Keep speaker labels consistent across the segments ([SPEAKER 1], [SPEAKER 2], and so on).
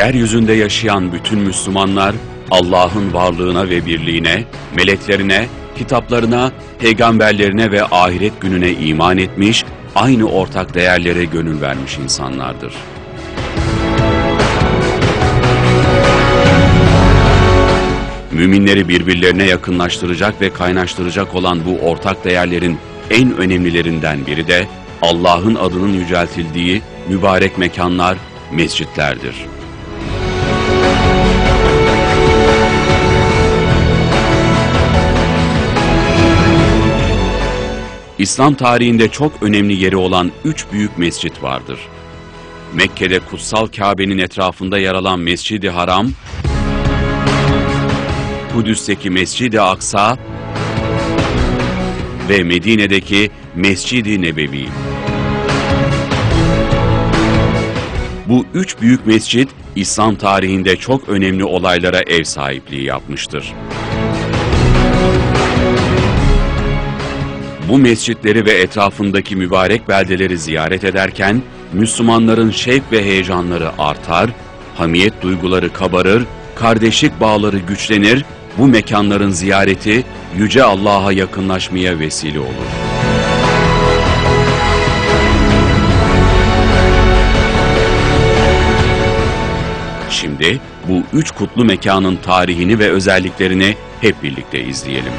[SPEAKER 1] Yeryüzünde yaşayan bütün Müslümanlar, Allah'ın varlığına ve birliğine, meleklerine, kitaplarına, peygamberlerine ve ahiret gününe iman etmiş, aynı ortak değerlere gönül vermiş insanlardır. Müminleri birbirlerine yakınlaştıracak ve kaynaştıracak olan bu ortak değerlerin en önemlilerinden biri de Allah'ın adının yüceltildiği mübarek mekanlar, mescitlerdir. İslam tarihinde çok önemli yeri olan 3 büyük mescit vardır. Mekke'de kutsal Kabe'nin etrafında yer alan Mescid-i Haram, Kudüs'teki Mescid-i Aksa ve Medine'deki Mescid-i Nebevi. Bu 3 büyük mescit, İslam tarihinde çok önemli olaylara ev sahipliği yapmıştır. Bu mescitleri ve etrafındaki mübarek beldeleri ziyaret ederken, Müslümanların şevk ve heyecanları artar, hamiyet duyguları kabarır, kardeşlik bağları güçlenir, bu mekanların ziyareti Yüce Allah'a yakınlaşmaya vesile olur. Şimdi bu 3 kutlu mekanın tarihini ve özelliklerini hep birlikte izleyelim.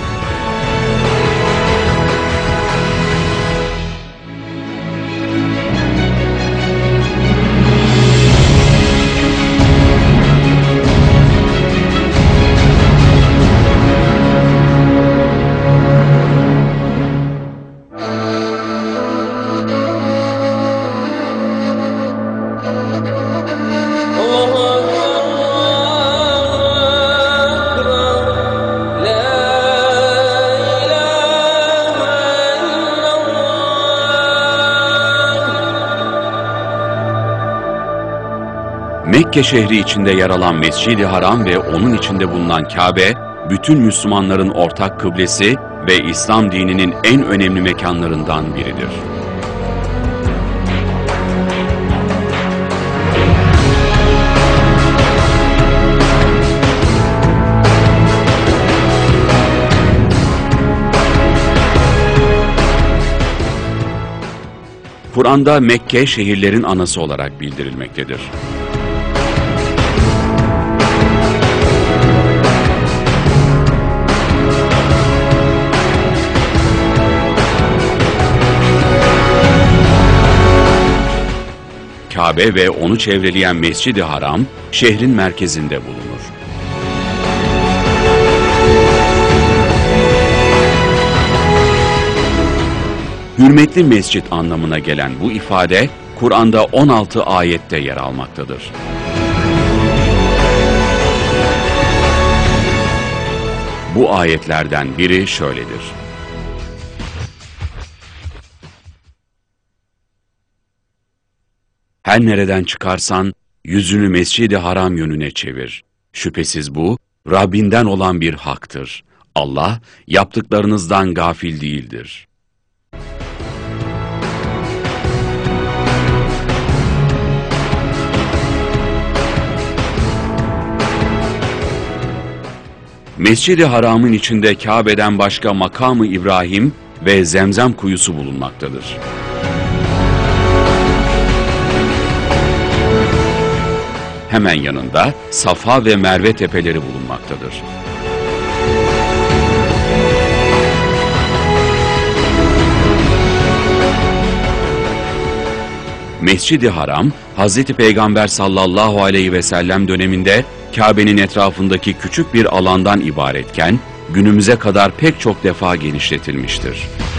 [SPEAKER 1] Mekke şehri içinde yer alan Mescid-i Haram ve onun içinde bulunan Kabe, bütün Müslümanların ortak kıblesi ve İslam dininin en önemli mekanlarından biridir. Kur'an'da Mekke şehirlerin anası olarak bildirilmektedir. Kabe ve onu çevreleyen Mescid-i Haram, şehrin merkezinde bulunur. Hürmetli mescit anlamına gelen bu ifade, Kur'an'da 16 ayette yer almaktadır. Bu ayetlerden biri şöyledir. Her nereden çıkarsan yüzünü Mescid-i Haram yönüne çevir. Şüphesiz bu Rabbinden olan bir haktır. Allah yaptıklarınızdan gafil değildir. Mescid-i Haram'ın içinde Kabe'den başka makamı İbrahim ve Zemzem kuyusu bulunmaktadır. Hemen yanında Safa ve Merve tepeleri bulunmaktadır. Mescid-i Haram, Hz. Peygamber sallallahu aleyhi ve sellem döneminde Kabe'nin etrafındaki küçük bir alandan ibaretken, günümüze kadar pek çok defa genişletilmiştir.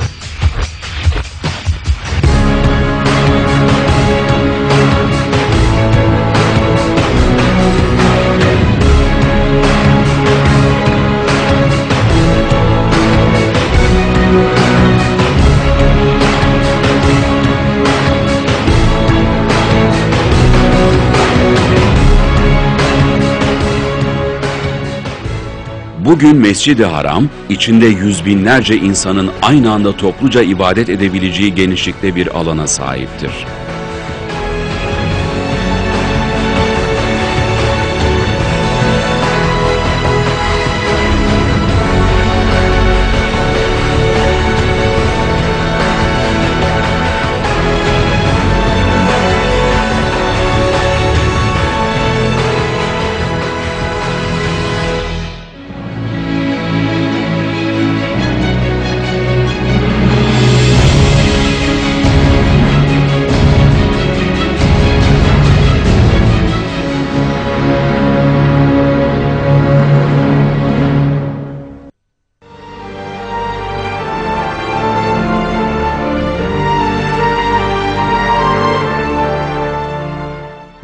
[SPEAKER 1] Bugün Mescid-i Haram, içinde yüz binlerce insanın aynı anda topluca ibadet edebileceği genişlikte bir alana sahiptir.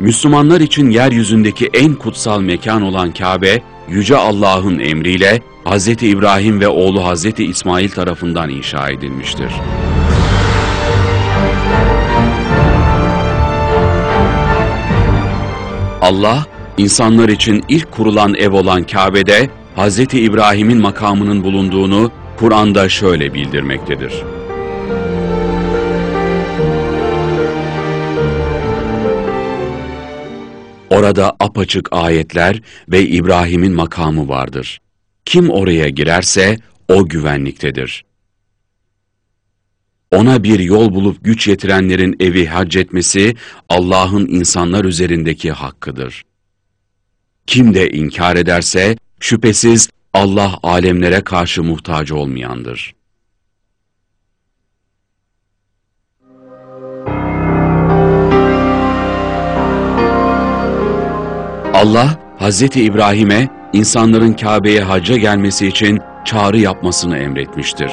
[SPEAKER 1] Müslümanlar için yeryüzündeki en kutsal mekan olan Kabe, Yüce Allah'ın emriyle Hz. İbrahim ve oğlu Hz. İsmail tarafından inşa edilmiştir. Allah, insanlar için ilk kurulan ev olan Kabe'de Hz. İbrahim'in makamının bulunduğunu Kur'an'da şöyle bildirmektedir. Orada apaçık ayetler ve İbrahim'in makamı vardır. Kim oraya girerse o güvenliktedir. Ona bir yol bulup güç yetirenlerin evi hac etmesi Allah'ın insanlar üzerindeki hakkıdır. Kim de inkar ederse şüphesiz Allah alemlere karşı muhtaç olmayandır. Allah, Hz. İbrahim'e insanların Kabe'ye hacca gelmesi için çağrı yapmasını emretmiştir.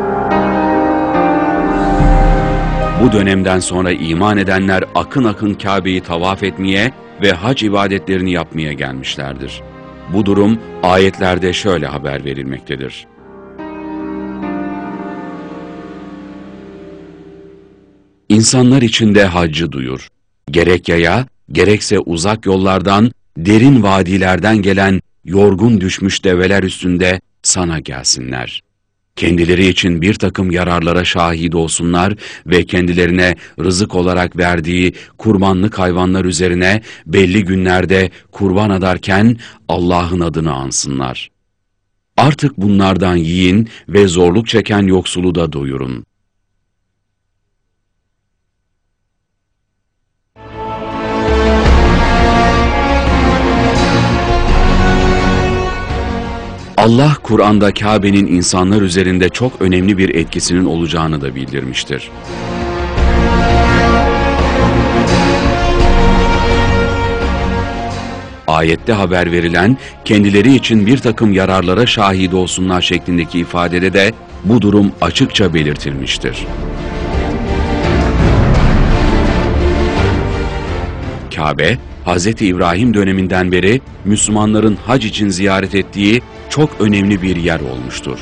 [SPEAKER 1] Bu dönemden sonra iman edenler akın akın Kabe'yi tavaf etmeye ve hac ibadetlerini yapmaya gelmişlerdir. Bu durum ayetlerde şöyle haber verilmektedir. İnsanlar içinde haccı duyur. Gerek yaya, gerekse uzak yollardan, derin vadilerden gelen yorgun düşmüş develer üstünde sana gelsinler. Kendileri için bir takım yararlara şahit olsunlar ve kendilerine rızık olarak verdiği kurbanlık hayvanlar üzerine belli günlerde kurban adarken Allah'ın adını ansınlar. Artık bunlardan yiyin ve zorluk çeken yoksulu da doyurun. Allah, Kur'an'da Kabe'nin insanlar üzerinde çok önemli bir etkisinin olacağını da bildirmiştir. Ayette haber verilen, kendileri için bir takım yararlara şahit olsunlar şeklindeki ifadede de bu durum açıkça belirtilmiştir. Kabe, Hz. İbrahim döneminden beri Müslümanların hac için ziyaret ettiği çok önemli bir yer olmuştur.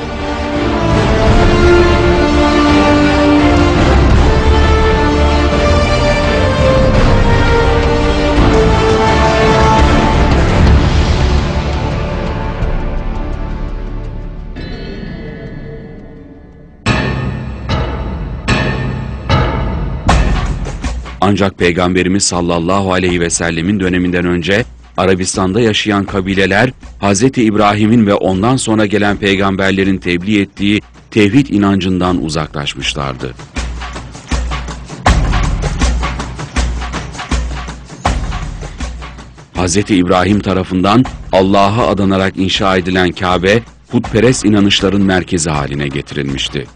[SPEAKER 1] Ancak Peygamberimiz sallallahu aleyhi ve sellemin döneminden önce Arabistan'da yaşayan kabileler Hz. İbrahim'in ve ondan sonra gelen peygamberlerin tebliğ ettiği tevhid inancından uzaklaşmışlardı. Hz. İbrahim tarafından Allah'a adanarak inşa edilen Kabe, putperest inanışların merkezi haline getirilmişti.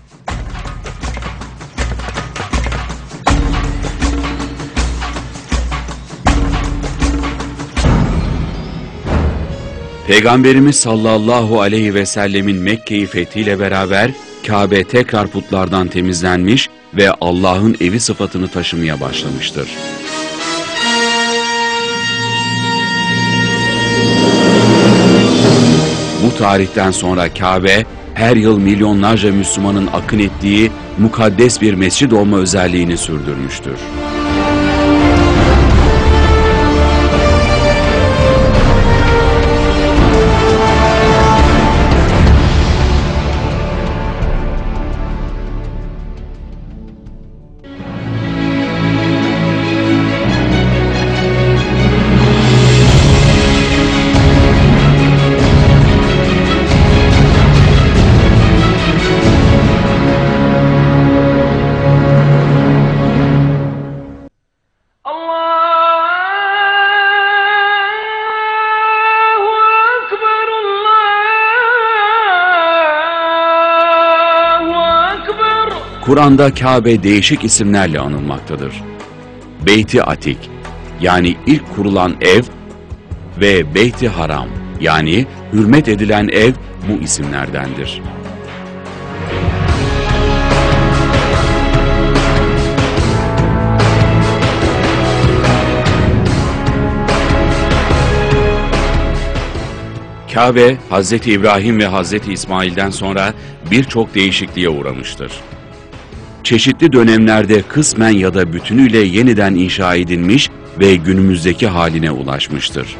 [SPEAKER 1] Peygamberimiz sallallahu aleyhi ve sellemin Mekke'yi fethiyle beraber Kabe tekrar putlardan temizlenmiş ve Allah'ın evi sıfatını taşımaya başlamıştır. Bu tarihten sonra Kabe, her yıl milyonlarca Müslümanın akın ettiği mukaddes bir mescid olma özelliğini sürdürmüştür. Kur'an'da Kabe değişik isimlerle anılmaktadır. Beyt-i Atik, yani ilk kurulan ev ve Beyt-i Haram, yani hürmet edilen ev bu isimlerdendir. Kabe, Hz. İbrahim ve Hz. İsmail'den sonra birçok değişikliğe uğramıştır. Çeşitli dönemlerde kısmen ya da bütünüyle yeniden inşa edilmiş ve günümüzdeki haline ulaşmıştır.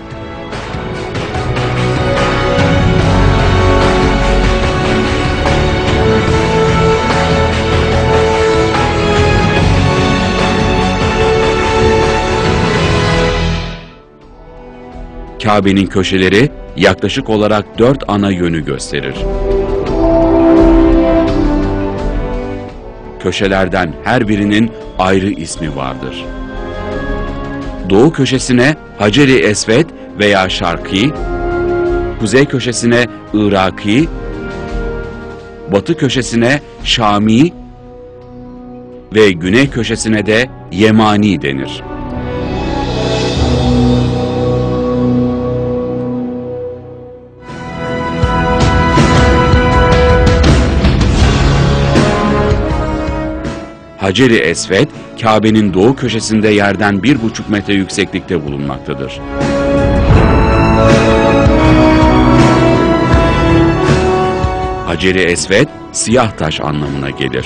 [SPEAKER 1] Kabe'nin köşeleri yaklaşık olarak 4 ana yönü gösterir. Köşelerden her birinin ayrı ismi vardır. Doğu köşesine Hacer-i Esved veya Şarki, kuzey köşesine Iraki, batı köşesine Şami ve güney köşesine de Yemani denir. Hacer-i Esved, Kabe'nin doğu köşesinde yerden 1,5 metre yükseklikte bulunmaktadır. Hacer-i Esved, siyah taş anlamına gelir.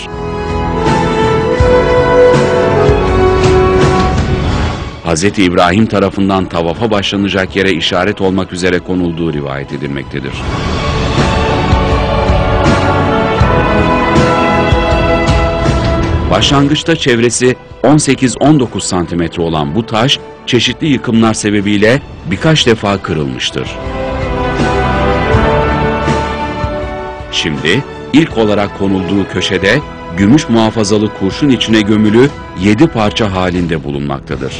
[SPEAKER 1] Hz. İbrahim tarafından tavafa başlanacak yere işaret olmak üzere konulduğu rivayet edilmektedir. Başlangıçta çevresi 18-19 santimetre olan bu taş, çeşitli yıkımlar sebebiyle birkaç defa kırılmıştır. Şimdi ilk olarak konulduğu köşede gümüş muhafazalı kurşun içine gömülü 7 parça halinde bulunmaktadır.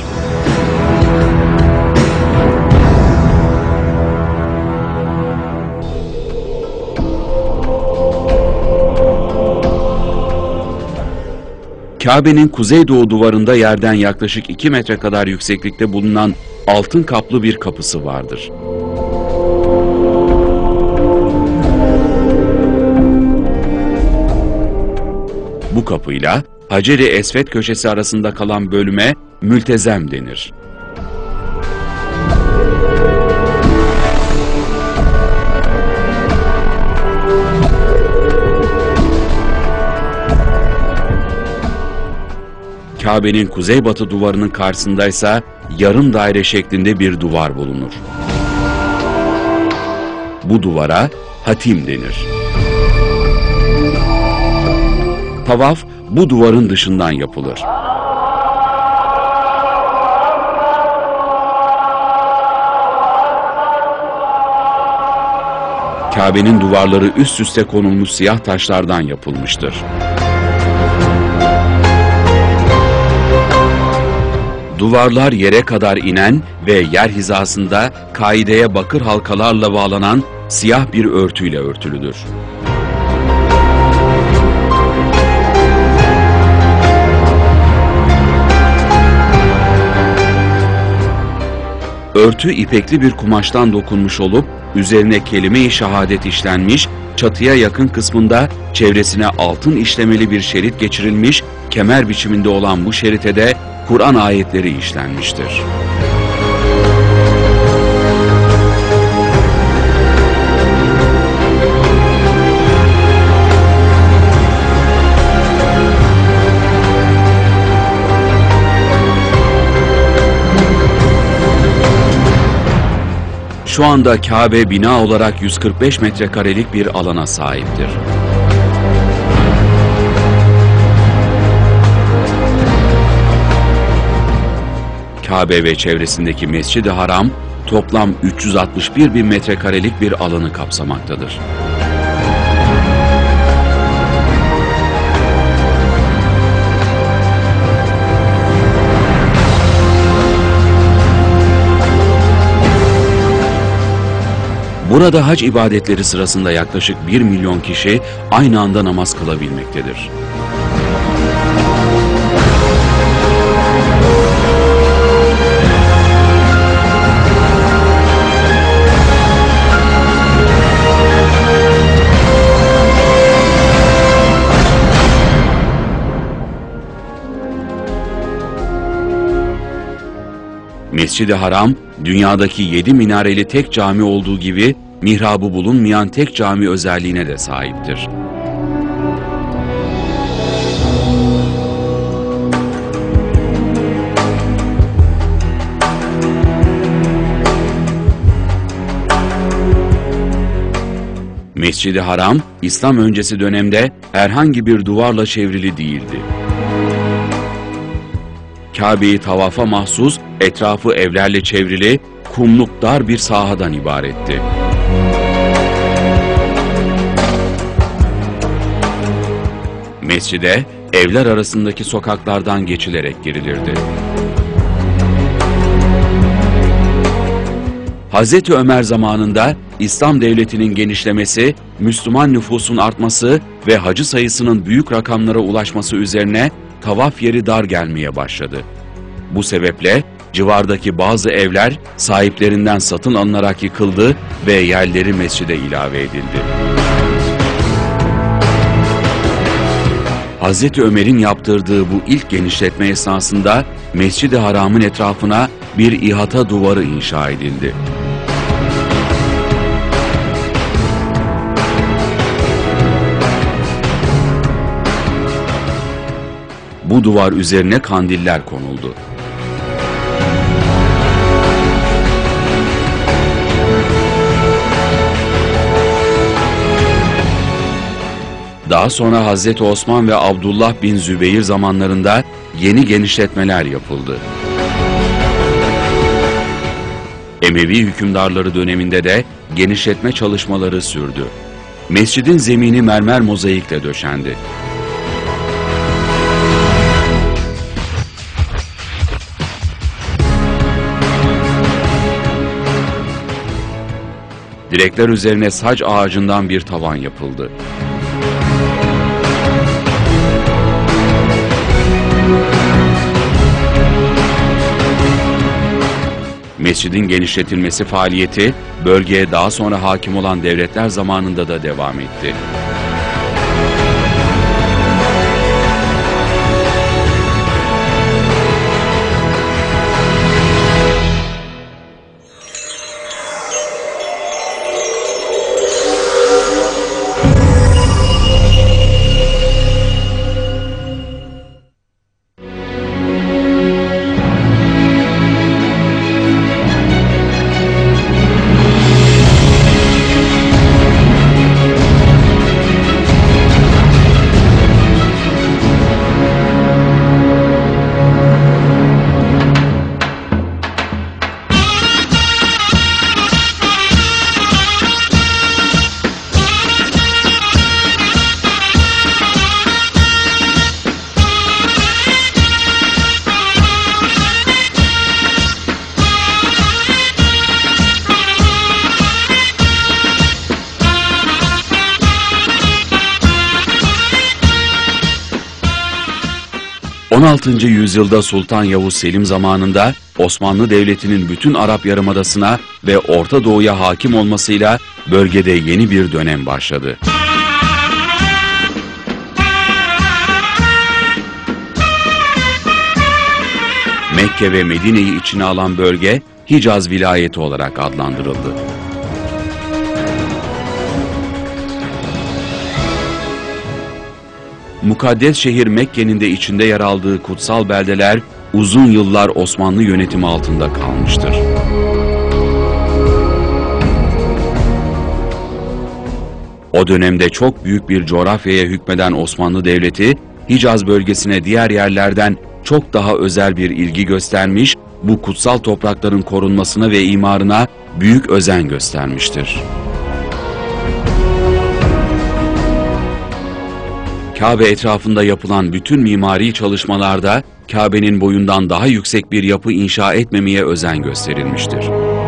[SPEAKER 1] Kabe'nin kuzeydoğu duvarında yerden yaklaşık 2 metre kadar yükseklikte bulunan altın kaplı bir kapısı vardır. Bu kapıyla Hacer-i Esved köşesi arasında kalan bölüme mültezem denir. Kabe'nin kuzeybatı duvarının karşısındaysa yarım daire şeklinde bir duvar bulunur. Bu duvara hatim denir. Tavaf bu duvarın dışından yapılır. Kabe'nin duvarları üst üste konulmuş siyah taşlardan yapılmıştır. Duvarlar yere kadar inen ve yer hizasında kaideye bakır halkalarla bağlanan siyah bir örtüyle örtülüdür. Örtü ipekli bir kumaştan dokunmuş olup üzerine kelime-i şehadet işlenmiş, çatıya yakın kısmında çevresine altın işlemeli bir şerit geçirilmiş, kemer biçiminde olan bu şerite de Kur'an ayetleri işlenmiştir. Şu anda Kabe bina olarak 145 metrekarelik bir alana sahiptir. Kabe ve çevresindeki Mescid-i Haram toplam 361 bin metrekarelik bir alanı kapsamaktadır. Burada hac ibadetleri sırasında yaklaşık 1 milyon kişi aynı anda namaz kılabilmektedir. Mescid-i Haram, dünyadaki 7 minareli tek cami olduğu gibi mihrabı bulunmayan tek cami özelliğine de sahiptir. Mescid-i Haram, İslam öncesi dönemde herhangi bir duvarla çevrili değildi. Kabe'yi tavafa mahsus, etrafı evlerle çevrili, kumluk dar bir sahadan ibaretti. Mescide, evler arasındaki sokaklardan geçilerek girilirdi. Hz. Ömer zamanında İslam devletinin genişlemesi, Müslüman nüfusun artması ve hacı sayısının büyük rakamlara ulaşması üzerine tavaf yeri dar gelmeye başladı. Bu sebeple civardaki bazı evler sahiplerinden satın alınarak yıkıldı ve yerleri mescide ilave edildi. Hz. Ömer'in yaptırdığı bu ilk genişletme esnasında Mescid-i Haram'ın etrafına bir ihata duvarı inşa edildi. Bu duvar üzerine kandiller konuldu. Daha sonra Hazreti Osman ve Abdullah bin Zübeyir zamanlarında yeni genişletmeler yapıldı. Emevi hükümdarları döneminde de genişletme çalışmaları sürdü. Mescidin zemini mermer mozaikle döşendi. Direkler üzerine sac ağacından bir tavan yapıldı. Mescidin genişletilmesi faaliyeti, bölgeye daha sonra hakim olan devletler zamanında da devam etti. ...16. yüzyılda Sultan Yavuz Selim zamanında Osmanlı Devleti'nin bütün Arap Yarımadası'na ve Orta Doğu'ya hakim olmasıyla bölgede yeni bir dönem başladı. Mekke ve Medine'yi içine alan bölge Hicaz vilayeti olarak adlandırıldı. Mukaddes şehir Mekke'nin de içinde yer aldığı kutsal beldeler uzun yıllar Osmanlı yönetimi altında kalmıştır. O dönemde çok büyük bir coğrafyaya hükmeden Osmanlı Devleti, Hicaz bölgesine diğer yerlerden çok daha özel bir ilgi göstermiş, bu kutsal toprakların korunmasına ve imarına büyük özen göstermiştir. Kabe etrafında yapılan bütün mimari çalışmalarda Kabe'nin boyundan daha yüksek bir yapı inşa etmemeye özen gösterilmiştir.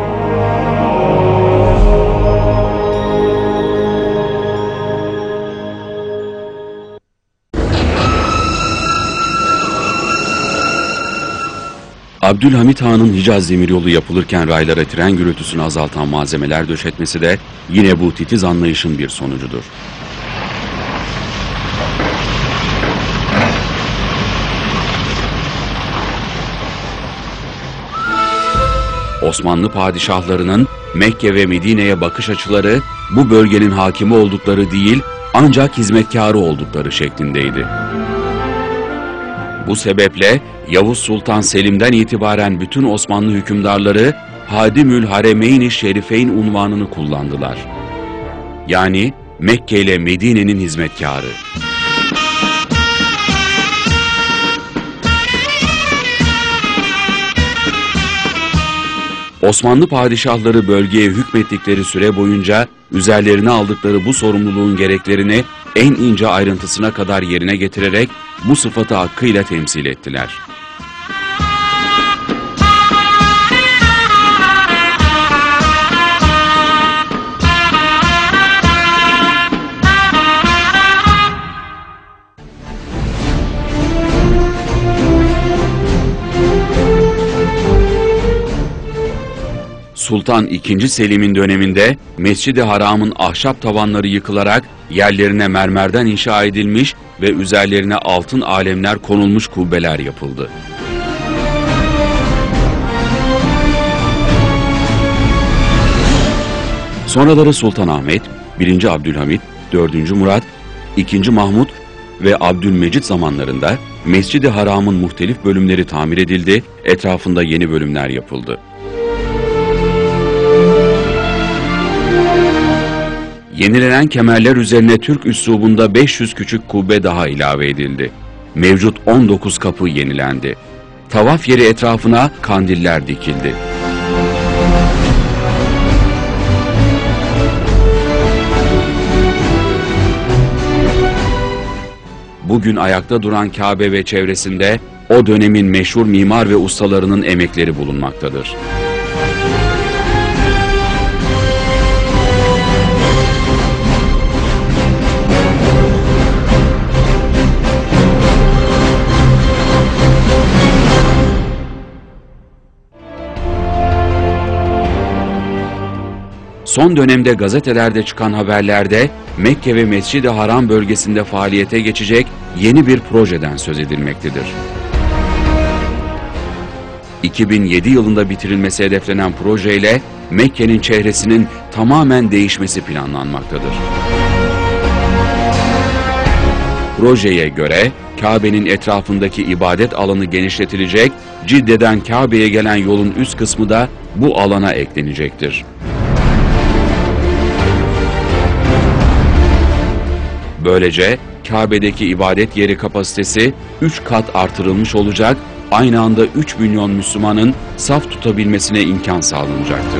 [SPEAKER 1] Abdülhamit Han'ın Hicaz demiryolu yapılırken raylara tren gürültüsünü azaltan malzemeler döşetmesi de yine bu titiz anlayışın bir sonucudur. Osmanlı padişahlarının Mekke ve Medine'ye bakış açıları bu bölgenin hakimi oldukları değil, ancak hizmetkarı oldukları şeklindeydi. Bu sebeple Yavuz Sultan Selim'den itibaren bütün Osmanlı hükümdarları Hadimül Haremeyn-i Şerifeyn unvanını kullandılar. Yani Mekke ile Medine'nin hizmetkarı. Osmanlı padişahları bölgeye hükmettikleri süre boyunca üzerlerine aldıkları bu sorumluluğun gereklerini en ince ayrıntısına kadar yerine getirerek bu sıfatı hakkıyla temsil ettiler. Sultan II. Selim'in döneminde Mescid-i Haram'ın ahşap tavanları yıkılarak yerlerine mermerden inşa edilmiş ve üzerlerine altın alemler konulmuş kubbeler yapıldı. Sonraları Sultanahmet, 1. Abdülhamit, 4. Murat, 2. Mahmud ve Abdülmecid zamanlarında Mescid-i Haram'ın muhtelif bölümleri tamir edildi, etrafında yeni bölümler yapıldı. Yenilenen kemerler üzerine Türk üslubunda 500 küçük kubbe daha ilave edildi. Mevcut 19 kapı yenilendi. Tavaf yeri etrafına kandiller dikildi. Bugün ayakta duran Kabe ve çevresinde o dönemin meşhur mimar ve ustalarının emekleri bulunmaktadır. Son dönemde gazetelerde çıkan haberlerde Mekke ve Mescid-i Haram bölgesinde faaliyete geçecek yeni bir projeden söz edilmektedir. 2007 yılında bitirilmesi hedeflenen projeyle Mekke'nin çehresinin tamamen değişmesi planlanmaktadır. Projeye göre Kabe'nin etrafındaki ibadet alanı genişletilecek, Cidde'den Kabe'ye gelen yolun üst kısmı da bu alana eklenecektir. Böylece Kabe'deki ibadet yeri kapasitesi 3 kat artırılmış olacak, aynı anda 3 milyon Müslümanın saf tutabilmesine imkan sağlanacaktır.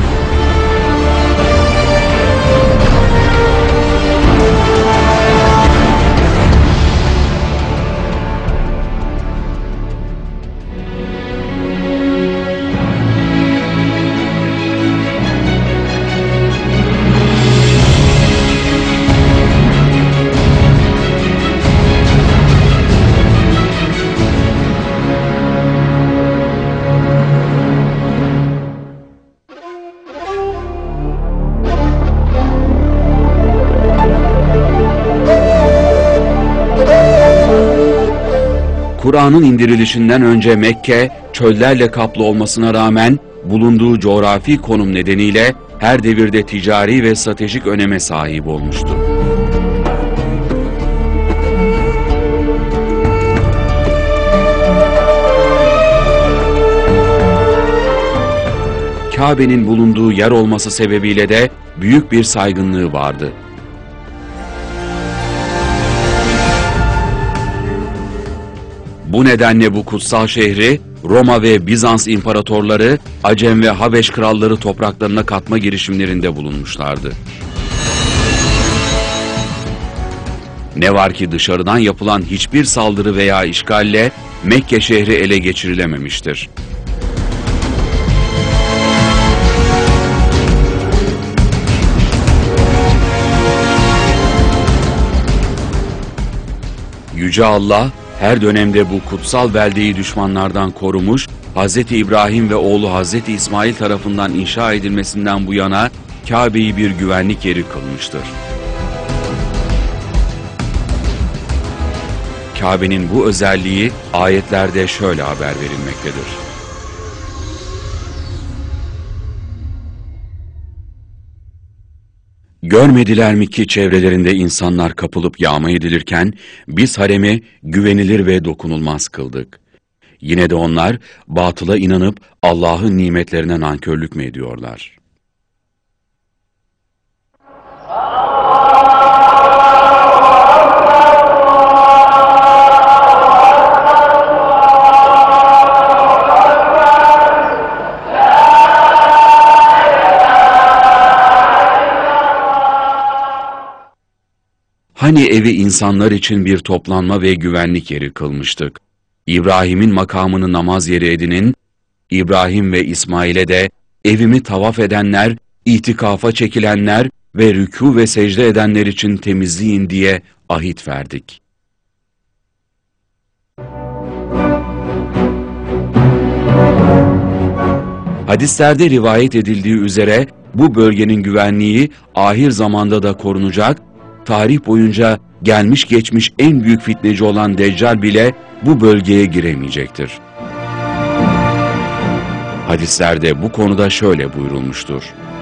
[SPEAKER 1] Kur'an'ın indirilişinden önce Mekke, çöllerle kaplı olmasına rağmen bulunduğu coğrafi konum nedeniyle her devirde ticari ve stratejik öneme sahip olmuştu. Kabe'nin bulunduğu yer olması sebebiyle de büyük bir saygınlığı vardı. Bu nedenle bu kutsal şehri Roma ve Bizans imparatorları, Acem ve Habeş kralları topraklarına katma girişimlerinde bulunmuşlardı. Ne var ki dışarıdan yapılan hiçbir saldırı veya işgalle Mekke şehri ele geçirilememiştir. Yüce Allah, her dönemde bu kutsal beldeyi düşmanlardan korumuş, Hz. İbrahim ve oğlu Hz. İsmail tarafından inşa edilmesinden bu yana Kabe'yi bir güvenlik yeri kılmıştır. Kabe'nin bu özelliği ayetlerde şöyle haber verilmektedir. Görmediler mi ki çevrelerinde insanlar kapılıp yağma edilirken biz haremi güvenilir ve dokunulmaz kıldık. Yine de onlar batıla inanıp Allah'ın nimetlerine nankörlük mü ediyorlar? Hani evi insanlar için bir toplanma ve güvenlik yeri kılmıştık. İbrahim'in makamını namaz yeri edinin, İbrahim ve İsmail'e de evimi tavaf edenler, itikafa çekilenler ve rükû ve secde edenler için temizleyin diye ahit verdik. Hadislerde rivayet edildiği üzere bu bölgenin güvenliği ahir zamanda da korunacak, tarih boyunca gelmiş geçmiş en büyük fitneci olan Deccal bile bu bölgeye giremeyecektir. Hadislerde bu konuda şöyle buyurulmuştur.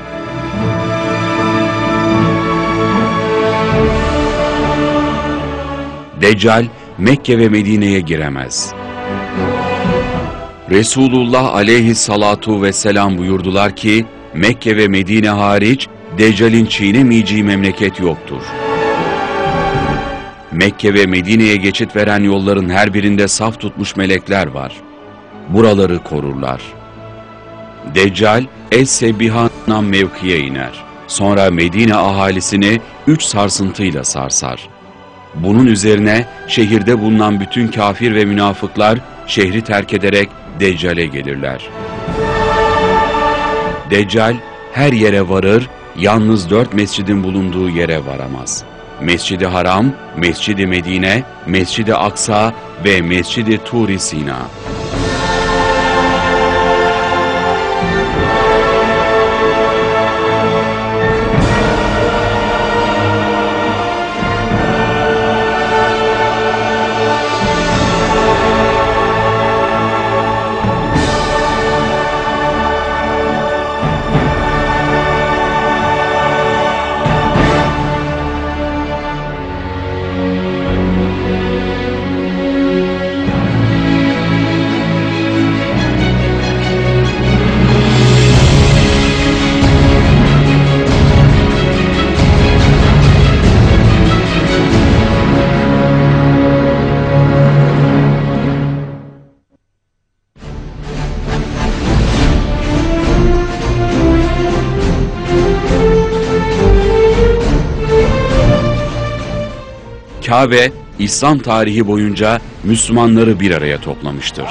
[SPEAKER 1] Deccal Mekke ve Medine'ye giremez. Resulullah aleyhissalatu vesselam buyurdular ki, Mekke ve Medine hariç Deccal'in çiğnemeyeceği memleket yoktur. Mekke ve Medine'ye geçit veren yolların her birinde saf tutmuş melekler var. Buraları korurlar. Deccal, Es-Sebiha mevkiye iner. Sonra Medine ahalisini 3 sarsıntıyla sarsar. Bunun üzerine şehirde bulunan bütün kafir ve münafıklar şehri terk ederek Deccal'e gelirler. Deccal her yere varır, yalnız 4 mescidin bulunduğu yere varamaz. Mescid-i Haram, Mescid-i Medine, Mescid-i Aksa ve Mescid-i Tur-i Sina. Kabe, İslam tarihi boyunca Müslümanları bir araya toplamıştır.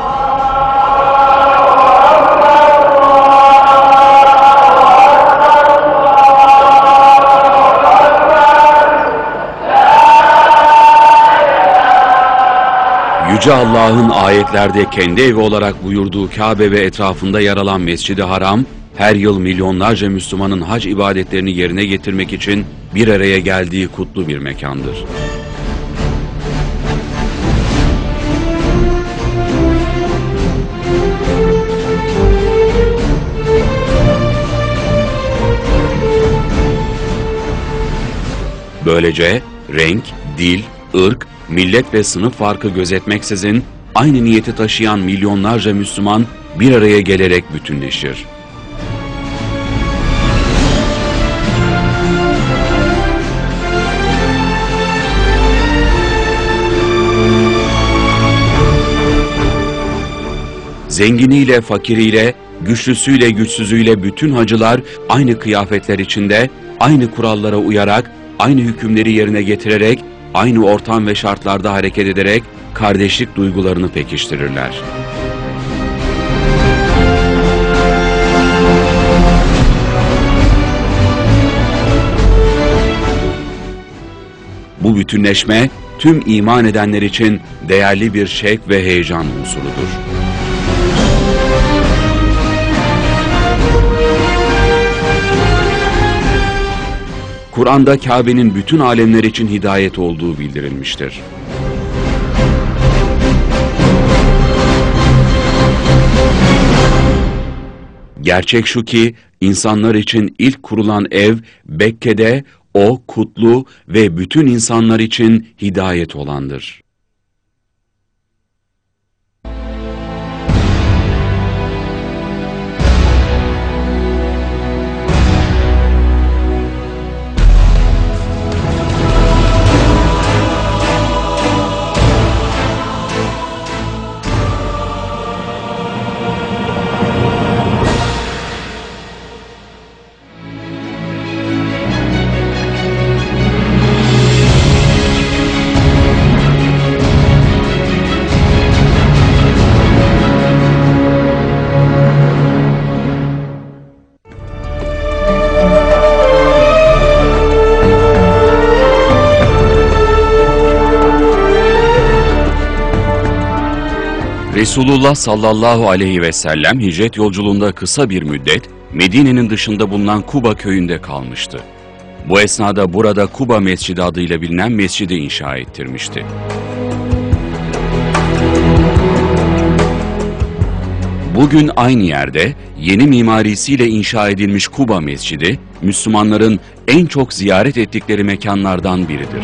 [SPEAKER 1] Yüce Allah'ın ayetlerde kendi evi olarak buyurduğu Kabe ve etrafında yer alan Mescid-i Haram, her yıl milyonlarca Müslümanın hac ibadetlerini yerine getirmek için bir araya geldiği kutlu bir mekandır. Böylece renk, dil, ırk, millet ve sınıf farkı gözetmeksizin aynı niyeti taşıyan milyonlarca Müslüman bir araya gelerek bütünleşir. Zenginiyle, fakiriyle, güçlüsüyle, güçsüzüyle bütün hacılar aynı kıyafetler içinde, aynı kurallara uyarak, aynı hükümleri yerine getirerek, aynı ortam ve şartlarda hareket ederek kardeşlik duygularını pekiştirirler. Bu bütünleşme tüm iman edenler için değerli bir şevk ve heyecan unsurudur. Kur'an'da Kabe'nin bütün alemler için hidayet olduğu bildirilmiştir. Gerçek şu ki, İnsanlar için ilk kurulan ev Bekke'de o kutlu ve bütün insanlar için hidayet olandır. Resulullah sallallahu aleyhi ve sellem hicret yolculuğunda kısa bir müddet Medine'nin dışında bulunan Kuba köyünde kalmıştı. Bu esnada burada Kuba Mescidi adıyla bilinen mescidi inşa ettirmişti. Bugün aynı yerde yeni mimarisiyle inşa edilmiş Kuba Mescidi, Müslümanların en çok ziyaret ettikleri mekanlardan biridir.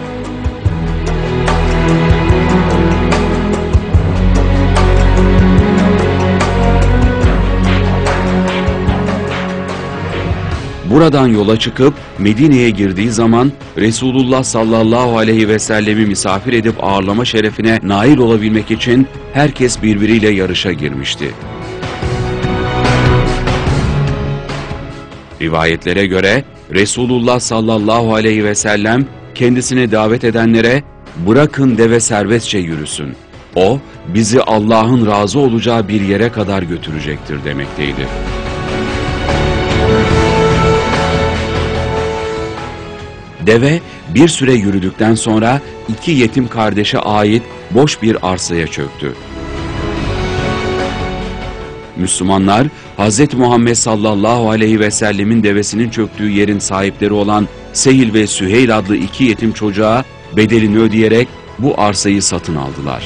[SPEAKER 1] Buradan yola çıkıp Medine'ye girdiği zaman Resulullah sallallahu aleyhi ve sellemi misafir edip ağırlama şerefine nail olabilmek için herkes birbiriyle yarışa girmişti. Rivayetlere göre Resulullah sallallahu aleyhi ve sellem kendisine davet edenlere "Bırakın deve serbestçe yürüsün. O bizi Allah'ın razı olacağı bir yere kadar götürecektir" demekteydi. Deve bir süre yürüdükten sonra iki yetim kardeşe ait boş bir arsaya çöktü. Müslümanlar Hz. Muhammed sallallahu aleyhi ve sellemin devesinin çöktüğü yerin sahipleri olan Sehil ve Süheyl adlı iki yetim çocuğa bedelini ödeyerek bu arsayı satın aldılar.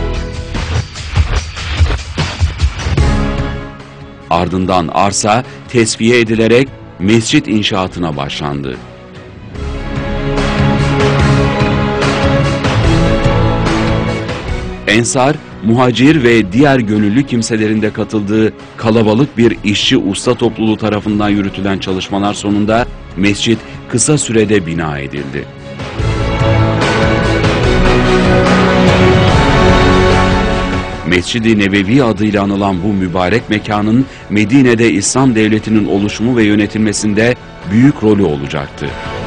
[SPEAKER 1] Ardından arsa tesfiye edilerek mescit inşaatına başlandı. Ensar, muhacir ve diğer gönüllü kimselerin de katıldığı kalabalık bir işçi usta topluluğu tarafından yürütülen çalışmalar sonunda mescit kısa sürede bina edildi. Mescid-i Nebevi adıyla anılan bu mübarek mekanın Medine'de İslam devletinin oluşumu ve yönetilmesinde büyük rolü olacaktı.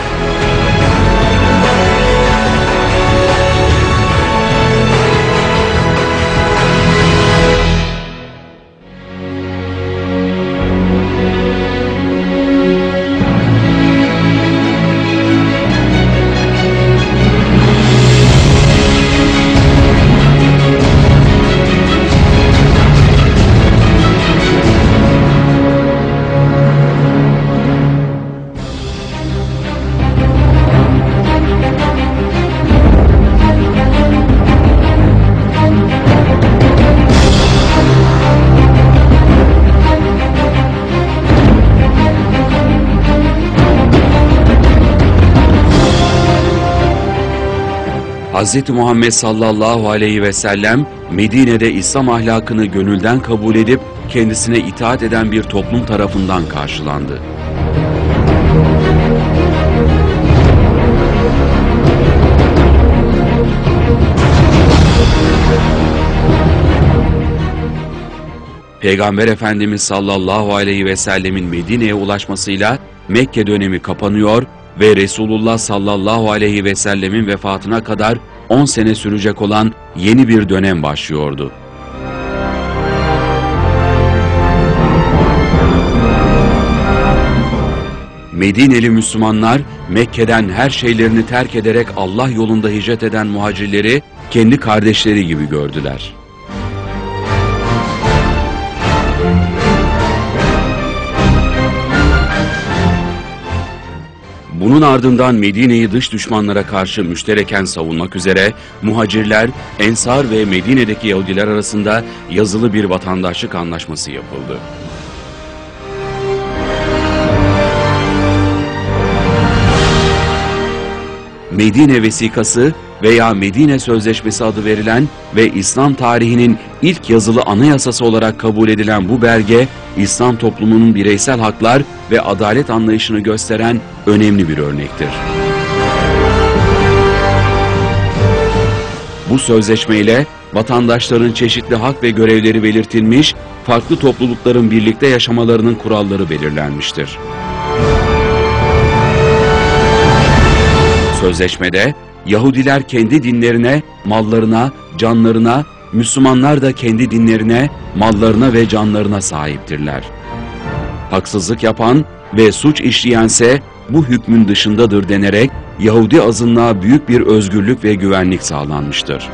[SPEAKER 1] Hz. Muhammed sallallahu aleyhi ve sellem Medine'de İslam ahlakını gönülden kabul edip kendisine itaat eden bir toplum tarafından karşılandı. Peygamber Efendimiz sallallahu aleyhi ve sellemin Medine'ye ulaşmasıyla Mekke dönemi kapanıyor ve Resulullah sallallahu aleyhi ve sellemin vefatına kadar 10 sene sürecek olan yeni bir dönem başlıyordu. Medineli Müslümanlar Mekke'den her şeylerini terk ederek Allah yolunda hicret eden muhacirleri kendi kardeşleri gibi gördüler. Bunun ardından Medine'yi dış düşmanlara karşı müştereken savunmak üzere muhacirler, Ensar ve Medine'deki Yahudiler arasında yazılı bir vatandaşlık anlaşması yapıldı. Medine Vesikası veya Medine Sözleşmesi adı verilen ve İslam tarihinin ilk yazılı anayasası olarak kabul edilen bu belge, İslam toplumunun bireysel haklar ve adalet anlayışını gösteren önemli bir örnektir. Bu sözleşmeyle vatandaşların çeşitli hak ve görevleri belirtilmiş, farklı toplulukların birlikte yaşamalarının kuralları belirlenmiştir. Sözleşmede Yahudiler kendi dinlerine, mallarına, canlarına, Müslümanlar da kendi dinlerine, mallarına ve canlarına sahiptirler. Haksızlık yapan ve suç işleyense bu hükmün dışındadır denerek Yahudi azınlığa büyük bir özgürlük ve güvenlik sağlanmıştır.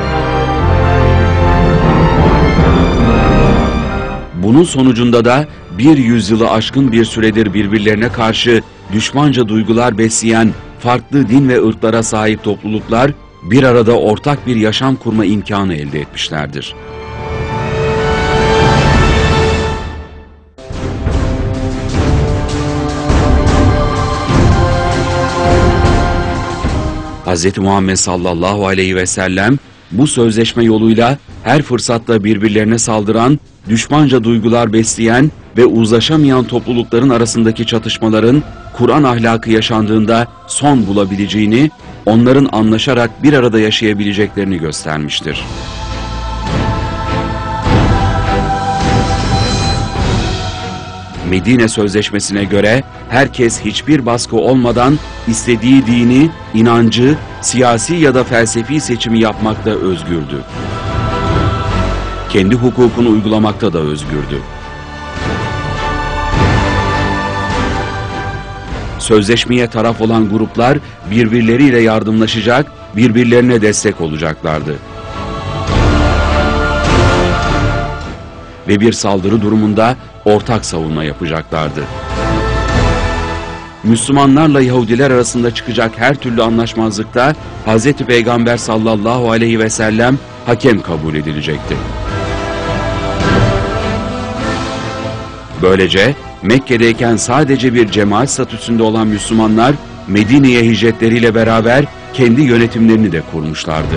[SPEAKER 1] Bunun sonucunda da bir yüzyılı aşkın bir süredir birbirlerine karşı düşmanca duygular besleyen farklı din ve ırklara sahip topluluklar bir arada ortak bir yaşam kurma imkanı elde etmişlerdir. Hz. Muhammed sallallahu aleyhi ve sellem bu sözleşme yoluyla her fırsatta birbirlerine saldıran, düşmanca duygular besleyen ve uzlaşamayan toplulukların arasındaki çatışmaların Kur'an ahlakı yaşandığında son bulabileceğini, onların anlaşarak bir arada yaşayabileceklerini göstermiştir. Medine Sözleşmesi'ne göre herkes hiçbir baskı olmadan istediği dini, inancı, siyasi ya da felsefi seçimi yapmakta özgürdü. Kendi hukukunu uygulamakta da özgürdü. Sözleşmeye taraf olan gruplar birbirleriyle yardımlaşacak, birbirlerine destek olacaklardı. Ve bir saldırı durumunda ortak savunma yapacaklardı. Müslümanlarla Yahudiler arasında çıkacak her türlü anlaşmazlıkta Hz. Peygamber sallallahu aleyhi ve sellem hakem kabul edilecekti. Böylece Mekke'deyken sadece bir cemaat statüsünde olan Müslümanlar Medine'ye hicretleriyle beraber kendi yönetimlerini de kurmuşlardı.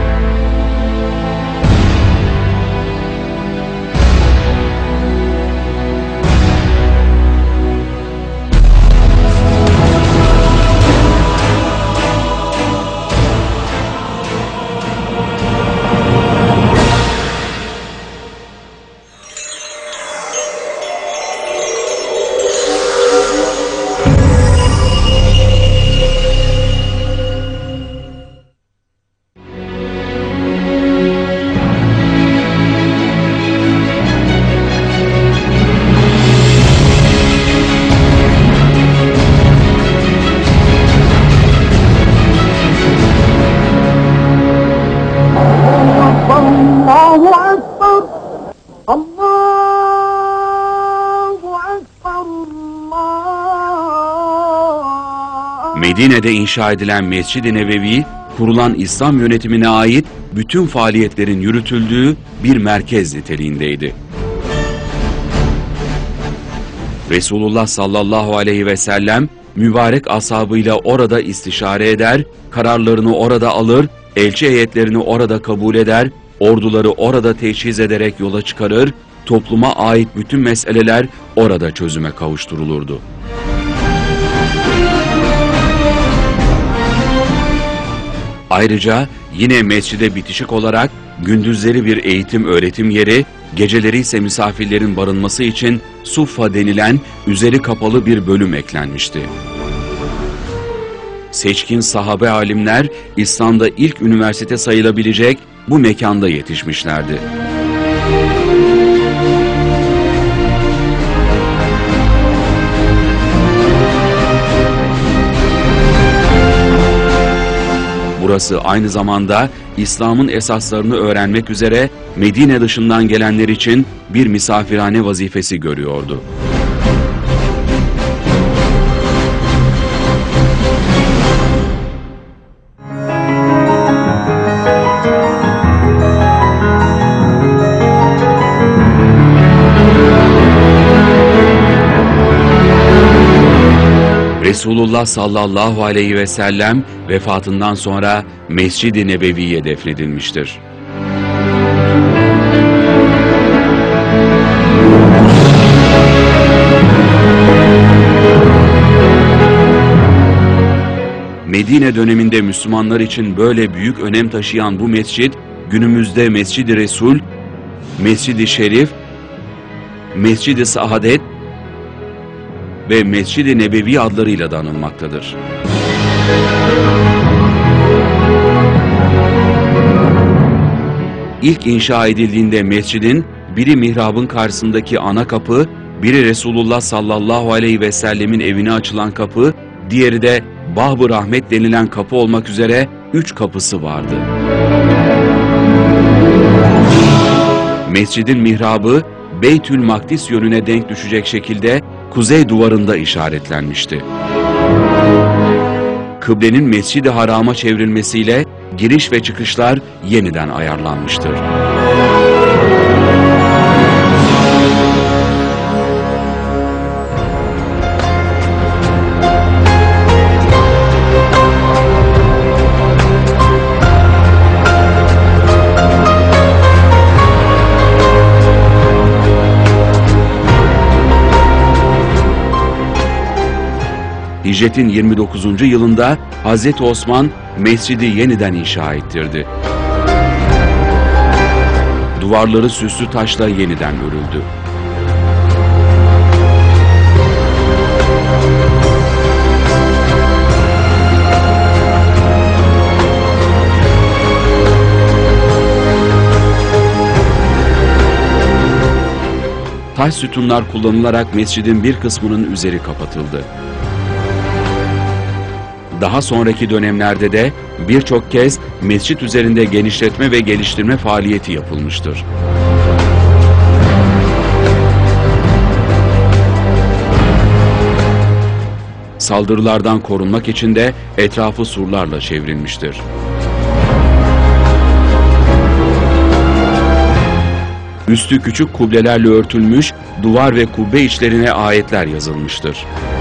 [SPEAKER 1] Medine'de inşa edilen Mescid-i Nebevi, kurulan İslam yönetimine ait bütün faaliyetlerin yürütüldüğü bir merkez niteliğindeydi. Resulullah sallallahu aleyhi ve sellem, mübarek ashabıyla orada istişare eder, kararlarını orada alır, elçi heyetlerini orada kabul eder, orduları orada teçhiz ederek yola çıkarır, topluma ait bütün meseleler orada çözüme kavuşturulurdu. Ayrıca yine mescide bitişik olarak gündüzleri bir eğitim öğretim yeri, geceleri ise misafirlerin barınması için suffa denilen üzeri kapalı bir bölüm eklenmişti. Seçkin sahabe alimler İslam'da ilk üniversite sayılabilecek bu mekanda yetişmişlerdi. Burası aynı zamanda İslam'ın esaslarını öğrenmek üzere Medine dışından gelenler için bir misafirhane vazifesi görüyordu. Resulullah sallallahu aleyhi ve sellem vefatından sonra Mescid-i Nebevi'ye defnedilmiştir. Medine döneminde Müslümanlar için böyle büyük önem taşıyan bu mescid, günümüzde Mescid-i Resul, Mescid-i Şerif, Mescid-i Saadet ve Mescid-i Nebevi adlarıyla da anılmaktadır. İlk inşa edildiğinde mescidin biri mihrabın karşısındaki ana kapı, biri Resulullah sallallahu aleyhi ve sellemin evine açılan kapı, diğeri de Bab-ı Rahmet denilen kapı olmak üzere 3 kapısı vardı. Mescidin mihrabı Beytül Makdis yönüne denk düşecek şekilde kuzey duvarında işaretlenmişti. Kıblenin Mescid-i Haram'a çevrilmesiyle giriş ve çıkışlar yeniden ayarlanmıştır. Hicretin 29. yılında Hz. Osman mescidi yeniden inşa ettirdi. Duvarları süslü taşla yeniden örüldü. Taş sütunlar kullanılarak mescidin bir kısmının üzeri kapatıldı. Daha sonraki dönemlerde de birçok kez mescit üzerinde genişletme ve geliştirme faaliyeti yapılmıştır. Saldırılardan korunmak için de etrafı surlarla çevrilmiştir. Üstü küçük kubbelerle örtülmüş, duvar ve kubbe içlerine ayetler yazılmıştır.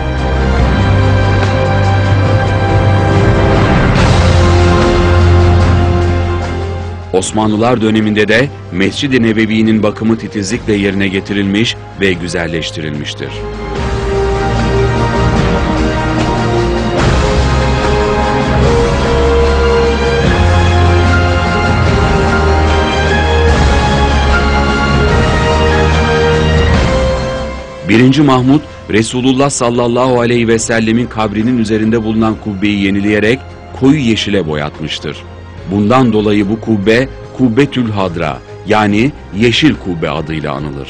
[SPEAKER 1] Osmanlılar döneminde de Mescid-i Nebevi'nin bakımı titizlikle yerine getirilmiş ve güzelleştirilmiştir. Birinci Mahmud, Resulullah sallallahu aleyhi ve sellemin kabrinin üzerinde bulunan kubbeyi yenileyerek koyu yeşile boyatmıştır. Bundan dolayı bu kubbe, Kubbetül Hadra yani Yeşil Kubbe adıyla anılır.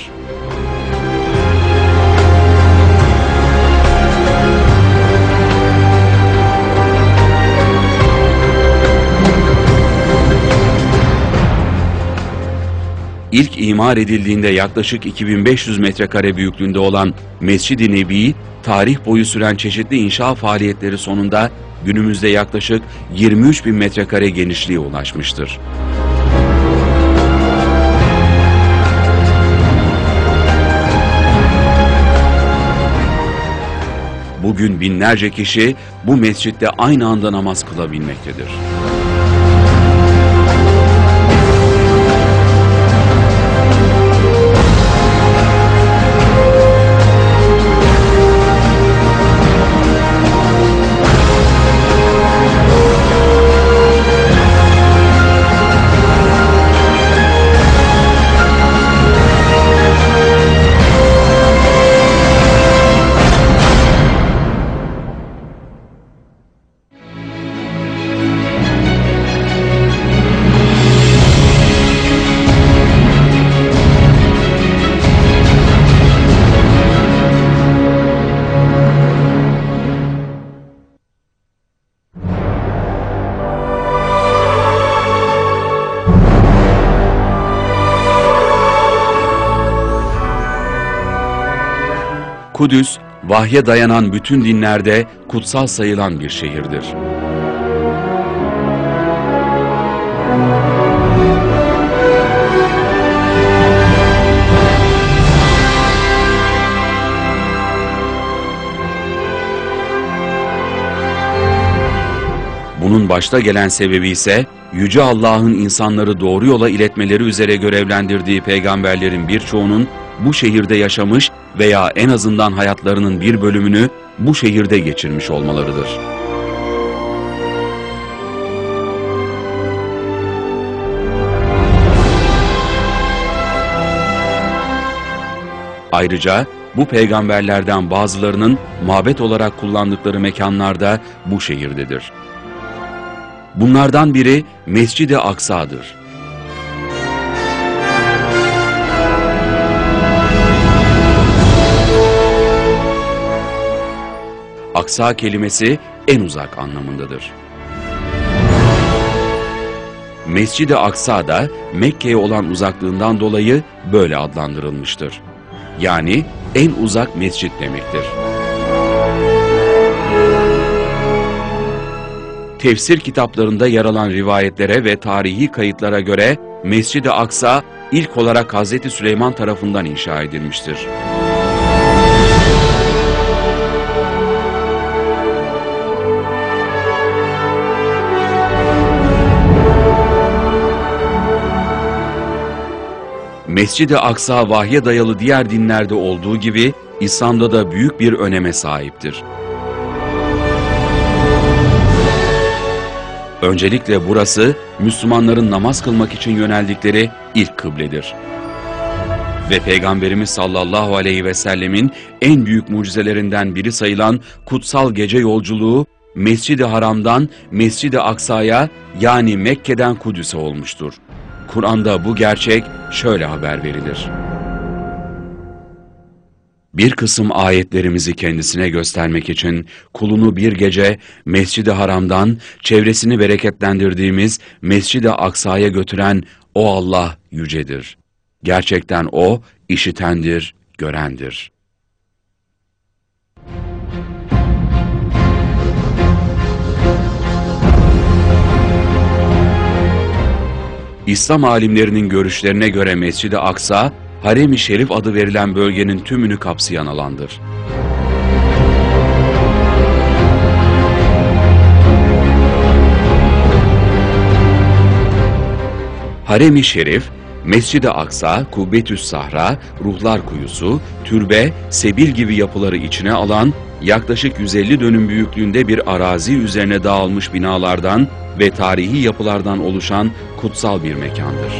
[SPEAKER 1] İlk imar edildiğinde yaklaşık 2500 metrekare büyüklüğünde olan Mescid-i Nebi, tarih boyu süren çeşitli inşa faaliyetleri sonunda günümüzde yaklaşık 23.000 metrekare genişliğe ulaşmıştır. Bugün binlerce kişi bu mescitte aynı anda namaz kılabilmektedir. Kudüs, vahye dayanan bütün dinlerde kutsal sayılan bir şehirdir. Bunun başta gelen sebebi ise Yüce Allah'ın insanları doğru yola iletmeleri üzere görevlendirdiği peygamberlerin birçoğunun bu şehirde yaşamış veya en azından hayatlarının bir bölümünü bu şehirde geçirmiş olmalarıdır. Ayrıca bu peygamberlerden bazılarının mabet olarak kullandıkları mekanlar da bu şehirdedir. Bunlardan biri Mescid-i Aksa'dır. Aksa kelimesi en uzak anlamındadır. Mescid-i Aksa da Mekke'ye olan uzaklığından dolayı böyle adlandırılmıştır. Yani en uzak mescit demektir. Tefsir kitaplarında yer alan rivayetlere ve tarihi kayıtlara göre Mescid-i Aksa ilk olarak Hazreti Süleyman tarafından inşa edilmiştir. Mescid-i Aksa vahye dayalı diğer dinlerde olduğu gibi İslam'da da büyük bir öneme sahiptir. Öncelikle burası Müslümanların namaz kılmak için yöneldikleri ilk kıbledir. Ve Peygamberimiz sallallahu aleyhi ve sellemin en büyük mucizelerinden biri sayılan kutsal gece yolculuğu Mescid-i Haram'dan Mescid-i Aksa'ya yani Mekke'den Kudüs'e olmuştur. Kur'an'da bu gerçek şöyle haber verilir. Bir kısım ayetlerimizi kendisine göstermek için kulunu bir gece Mescid-i Haram'dan çevresini bereketlendirdiğimiz Mescid-i Aksa'ya götüren o Allah yücedir. Gerçekten o işitendir, görendir. İslam alimlerinin görüşlerine göre Mescid-i Aksa, Harem-i Şerif adı verilen bölgenin tümünü kapsayan alandır. Harem-i Şerif, Mescid-i Aksa, Kubbetü's Sahra, Ruhlar Kuyusu, türbe, sebil gibi yapıları içine alan, yaklaşık 150 dönüm büyüklüğünde bir arazi üzerine dağılmış binalardan ve tarihi yapılardan oluşan kutsal bir mekandır.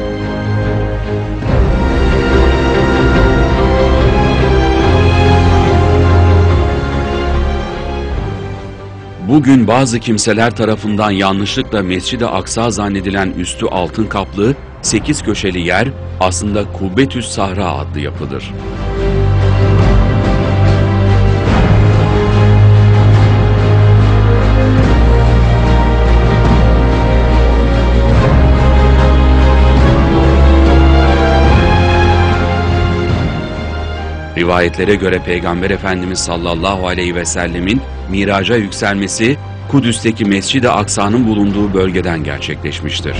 [SPEAKER 1] Bugün bazı kimseler tarafından yanlışlıkla Mescid-i Aksa zannedilen üstü altın kaplı, 8 köşeli yer aslında Kubbetü's Sahra adlı yapıdır. Rivayetlere göre Peygamber Efendimiz sallallahu aleyhi ve sellemin miraca yükselmesi Kudüs'teki Mescid-i Aksa'nın bulunduğu bölgeden gerçekleşmiştir.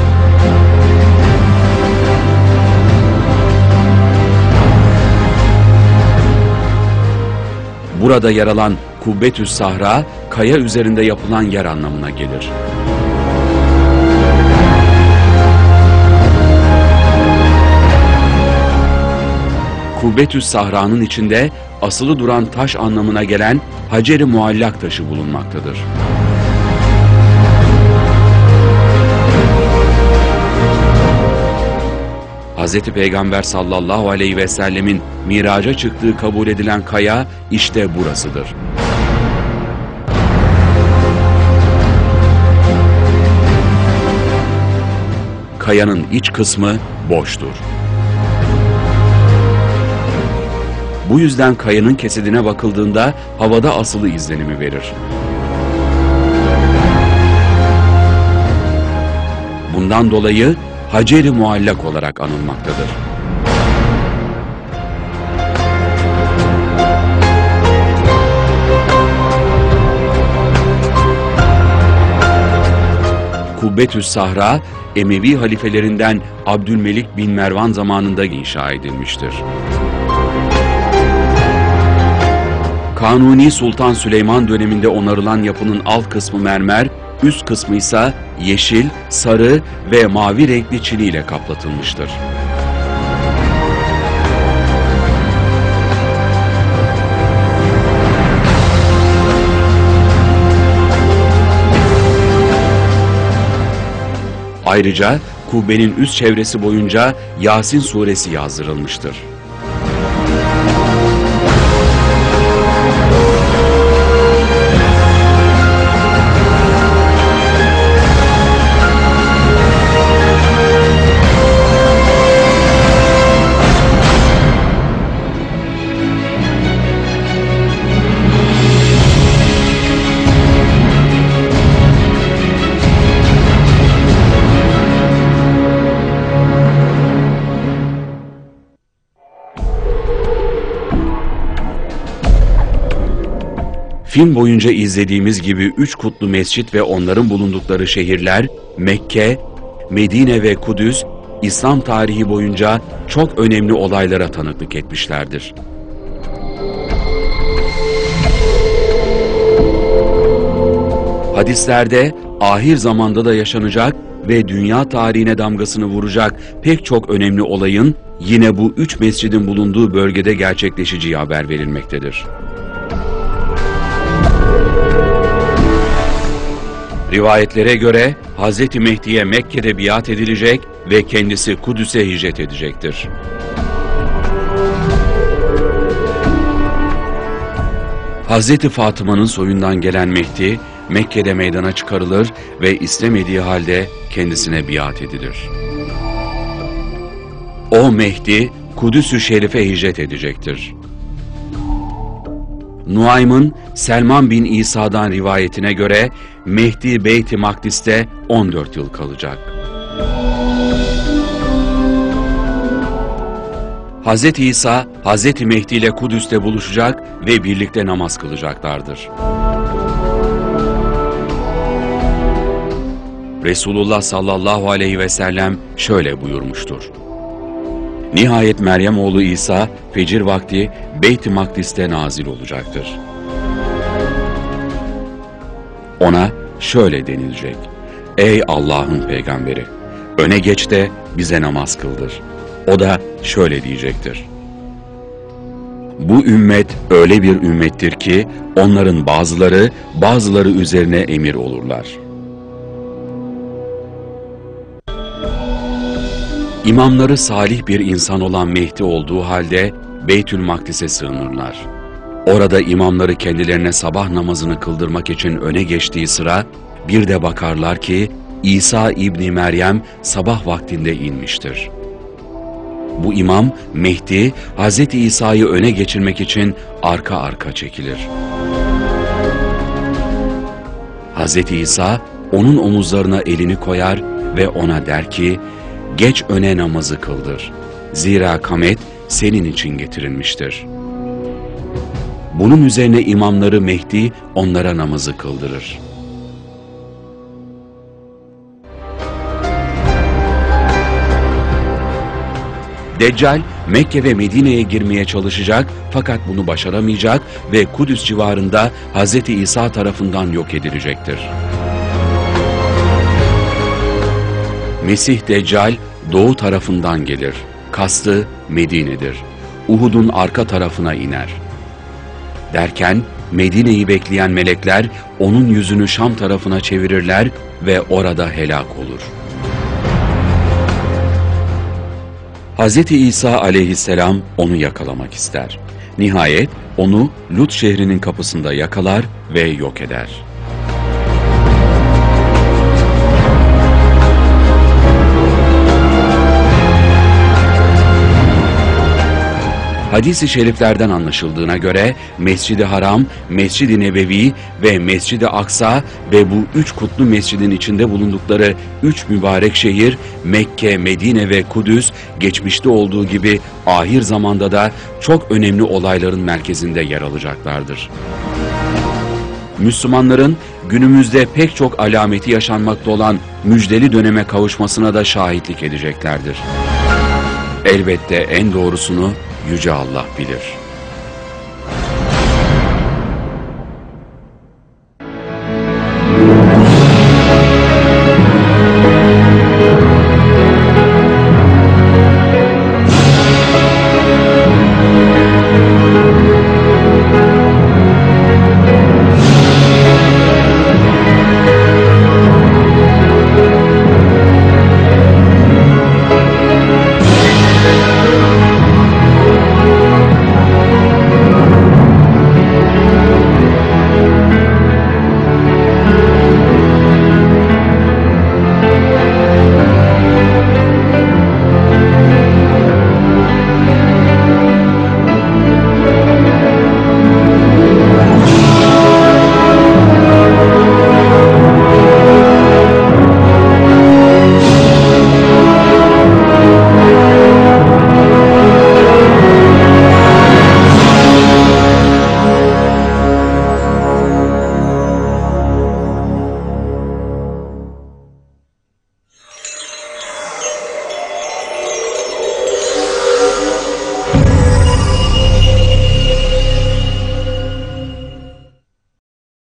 [SPEAKER 1] Burada yer alan Kubbetü's Sahra, kaya üzerinde yapılan yer anlamına gelir. Kubbetü's Sahra'nın içinde asılı duran taş anlamına gelen Hacer-i Muallak taşı bulunmaktadır. Hz. Peygamber sallallahu aleyhi ve sellemin miraca çıktığı kabul edilen kaya işte burasıdır. Kayanın iç kısmı boştur. Bu yüzden kayanın kesidine bakıldığında havada asılı izlenimi verir. Bundan dolayı Hacer-i Muallak olarak anılmaktadır. Kubbetü's Sahra, Emevi halifelerinden Abdülmelik bin Mervan zamanında inşa edilmiştir. Kanuni Sultan Süleyman döneminde onarılan yapının alt kısmı mermer, üst kısmı ise yeşil, sarı ve mavi renkli çiniyle kaplatılmıştır. Ayrıca kubbenin üst çevresi boyunca Yasin suresi yazdırılmıştır. Film boyunca izlediğimiz gibi 3 kutlu mescit ve onların bulundukları şehirler Mekke, Medine ve Kudüs, İslam tarihi boyunca çok önemli olaylara tanıklık etmişlerdir. Hadislerde ahir zamanda da yaşanacak ve dünya tarihine damgasını vuracak pek çok önemli olayın yine bu 3 mescidin bulunduğu bölgede gerçekleşeceği haber verilmektedir. Rivayetlere göre Hz. Mehdi'ye Mekke'de biat edilecek ve kendisi Kudüs'e hicret edecektir. Hz. Fatıma'nın soyundan gelen Mehdi, Mekke'de meydana çıkarılır ve istemediği halde kendisine biat edilir. O Mehdi, Kudüs-ü Şerif'e hicret edecektir. Nuaym'ın Selman bin İsa'dan rivayetine göre Mehdi Beyt-i Makdis'te 14 yıl kalacak. Hz. İsa, Hz. Mehdi ile Kudüs'te buluşacak ve birlikte namaz kılacaklardır. Resulullah sallallahu aleyhi ve sellem şöyle buyurmuştur. Nihayet Meryem oğlu İsa, fecir vakti Beyt-i Makdis'te nazil olacaktır. Ona şöyle denilecek: Ey Allah'ın peygamberi! Öne geç de bize namaz kıldır. O da şöyle diyecektir: Bu ümmet öyle bir ümmettir ki onların bazıları üzerine emir olurlar. İmamları salih bir insan olan Mehdi olduğu halde Beytül Makdis'e sığınırlar. Orada imamları kendilerine sabah namazını kıldırmak için öne geçtiği sıra bir de bakarlar ki İsa İbni Meryem sabah vaktinde inmiştir. Bu imam Mehdi, Hz. İsa'yı öne geçirmek için arka arka çekilir. Hz. İsa onun omuzlarına elini koyar ve ona der ki, geç öne namazı kıldır. Zira kamet senin için getirilmiştir. Bunun üzerine imamları Mehdi onlara namazı kıldırır. Deccal, Mekke ve Medine'ye girmeye çalışacak fakat bunu başaramayacak ve Kudüs civarında Hz. İsa tarafından yok edilecektir. Mesih Deccal doğu tarafından gelir. Kastı Medine'dir. Uhud'un arka tarafına iner. Derken Medine'yi bekleyen melekler onun yüzünü Şam tarafına çevirirler ve orada helak olur. Hz. İsa aleyhisselam onu yakalamak ister. Nihayet onu Lut şehrinin kapısında yakalar ve yok eder. Hadis-i şeriflerden anlaşıldığına göre Mescid-i Haram, Mescid-i Nebevi ve Mescid-i Aksa ve bu 3 kutlu mescidin içinde bulundukları 3 mübarek şehir Mekke, Medine ve Kudüs geçmişte olduğu gibi ahir zamanda da çok önemli olayların merkezinde yer alacaklardır. Müslümanların günümüzde pek çok alameti yaşanmakta olan müjdeli döneme kavuşmasına da şahitlik edeceklerdir. Elbette en doğrusunu Yüce Allah bilir.